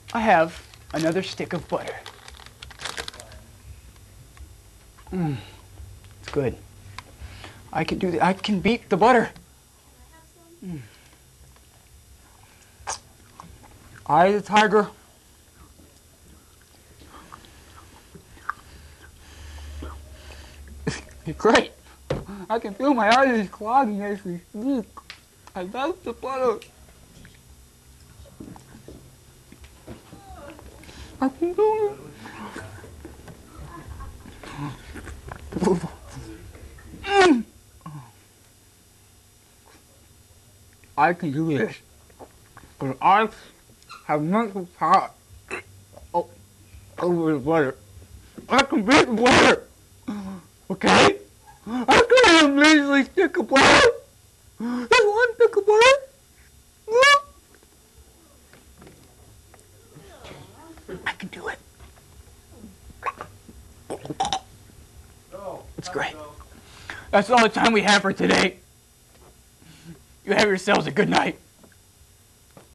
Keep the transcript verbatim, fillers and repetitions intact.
I have another stick of butter. Mmm, it's good. I can do that. I can beat the butter. Mm. Eye of the tiger. It's great. I can feel my eyes clogging as we speak. I love the butter. I can do it. Mm. I can do this. Because I have mental power oh, over the butter. I can beat the butter. Okay? I can have a measly stick of butter. There's one stick of butter. I can do it. It's great. That's all the time we have for today. You have yourselves a good night.